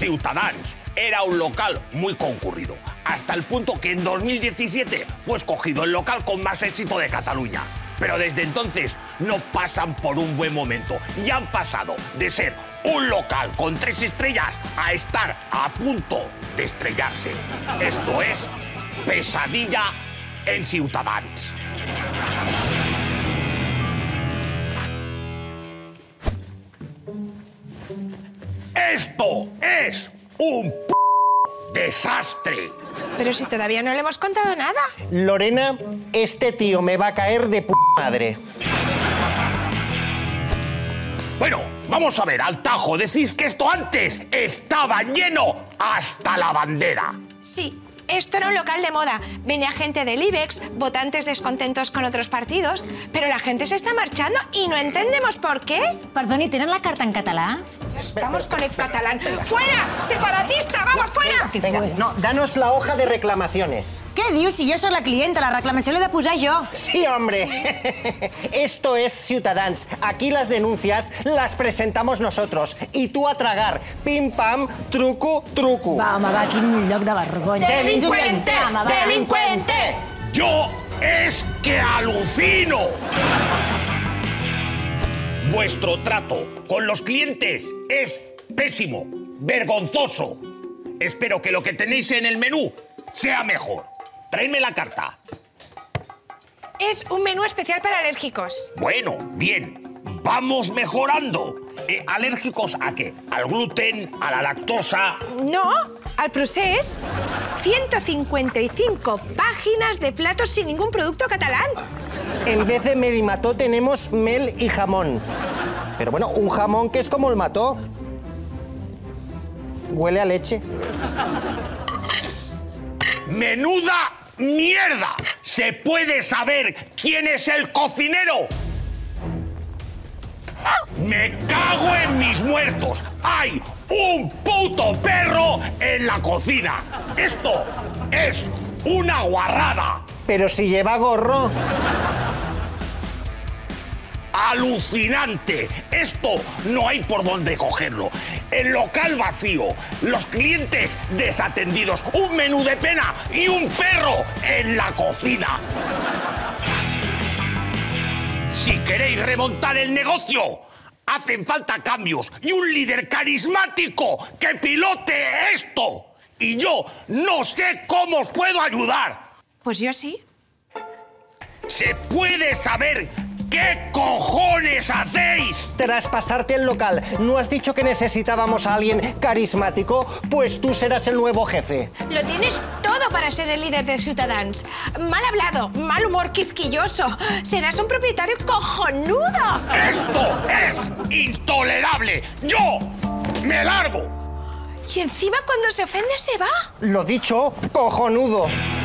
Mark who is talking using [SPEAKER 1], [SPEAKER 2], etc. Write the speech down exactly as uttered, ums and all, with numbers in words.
[SPEAKER 1] Ciutadans era un local muy concurrido, hasta el punto que en dos mil diecisiete fue escogido el local con más éxito de Cataluña. Pero desde entonces no pasan por un buen momento y han pasado de ser un local con tres estrellas a estar a punto de estrellarse. Esto es pesadilla en Ciutadans. Esto es un p desastre.
[SPEAKER 2] Pero si todavía no le hemos contado nada.
[SPEAKER 3] Lorena, este tío me va a caer de p madre.
[SPEAKER 1] Bueno, vamos a ver, al tajo, decís que esto antes estaba lleno hasta la bandera.
[SPEAKER 2] Sí, esto era un local de moda. Venía gente del IBEX, votantes descontentos con otros partidos, pero la gente se está marchando y no entendemos por qué.
[SPEAKER 4] Perdoni, ¿tenen la carta en català?
[SPEAKER 2] Estamos con el catalán. ¡Fuera! ¡Separatista! ¡Vamos, fuera!
[SPEAKER 3] Venga, no, danos la hoja de reclamaciones.
[SPEAKER 4] Què dius? Si jo sóc la clienta, la reclamació l'he de posar jo.
[SPEAKER 3] Sí, hombre. Esto es Ciutadans. Aquí las denuncias las presentamos nosotros. Y tú a tragar. Pim, pam, truco, truco.
[SPEAKER 4] Va, home, va, quin lloc de vergonya.
[SPEAKER 2] ¡Delincuente!
[SPEAKER 4] Home, va.
[SPEAKER 2] ¡Delincuente!
[SPEAKER 1] Yo es que alucino. Vuestro trato con los clientes es pésimo, vergonzoso. Espero que lo que tenéis en el menú sea mejor. Traedme la carta.
[SPEAKER 2] Es un menú especial para alérgicos.
[SPEAKER 1] Bueno, bien. Vamos mejorando. Eh, ¿Alérgicos a qué? ¿Al gluten? ¿A la lactosa?
[SPEAKER 2] No, al procés. ciento cincuenta y cinco páginas de platos sin ningún producto catalán.
[SPEAKER 3] En vez de mel y mató tenemos mel y jamón. Pero bueno, un jamón que es como el mató. Huele a leche.
[SPEAKER 1] ¡Menuda mierda! ¿Se puede saber quién es el cocinero? ¡Me cago en mis muertos! ¡Hay un puto perro en la cocina! ¡Esto es una guarrada!
[SPEAKER 3] Pero si lleva gorro.
[SPEAKER 1] ¡Alucinante! Esto no hay por dónde cogerlo. El local vacío, los clientes desatendidos, un menú de pena y un perro en la cocina. Si queréis remontar el negocio, hacen falta cambios y un líder carismático que pilote esto. Y yo no sé cómo os puedo ayudar.
[SPEAKER 2] Pues yo sí.
[SPEAKER 1] ¿Se puede saber qué cojones hacéis?
[SPEAKER 3] Tras pasarte el local, ¿no has dicho que necesitábamos a alguien carismático? Pues tú serás el nuevo jefe.
[SPEAKER 2] Lo tienes todo para ser el líder de Ciutadans. Mal hablado, mal humor quisquilloso. Serás un propietario cojonudo.
[SPEAKER 1] ¡Esto es intolerable! ¡Yo me largo!
[SPEAKER 2] Y encima cuando se ofende se va.
[SPEAKER 3] Lo dicho, cojonudo.